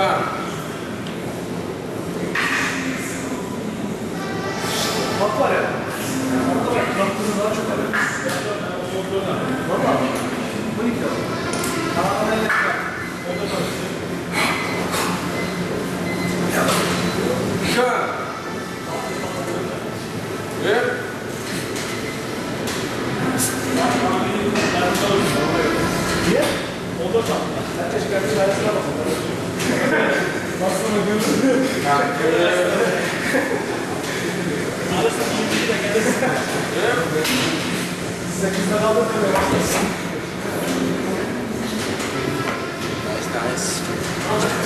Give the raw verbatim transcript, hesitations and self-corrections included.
Start. Bak var ya. Bak var ya. Baktığında daha çok alıyor. Valla. on iki alıyor. Tamamen yapar. Orada çalışıyor. Start. Evet. Niye? Onda sandılar. Herkes kendi çaresine bakın. Baksana görürsün. Arasında iyi de gelirsin. sekizde kaldık böyle bakmasın. Nice, nice.